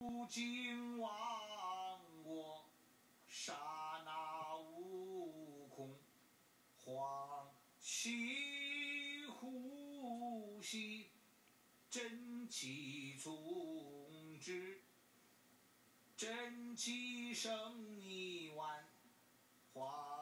如今亡我，刹那无空，黄气呼吸，真气从之，真气生一万，化